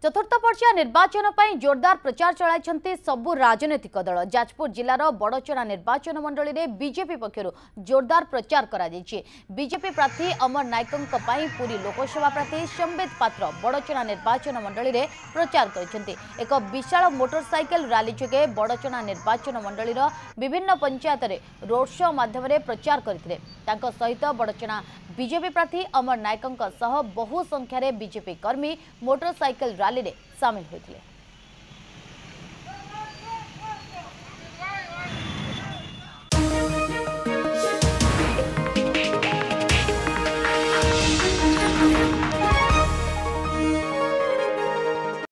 चतुर्थ पर्याय निर्वाचन पर जोरदार प्रचार चलाई सबु राजनैतिक दल। जाजपुर जिलार बड़चना निर्वाचन मंडली में बीजेपी पक्षर जोरदार प्रचार करा बीजेपी प्रार्थी अमर नायकों पुरी लोकसभा प्रार्थी संबित पात्र बड़चना निर्वाचन मंडली में प्रचार करछन्ति। एक विशाल मोटरसाइकेल रैली जोगे बड़चना निर्वाचन मंडली विभिन्न पंचायत में रोड शो माध्यम प्रचार करथिले। तांको सहित बड़चना बीजेपी प्रार्थी अमर नायकों बहु संख्यार बीजेपी कर्मी मोटरसाइकेल रैली में सामिल होते।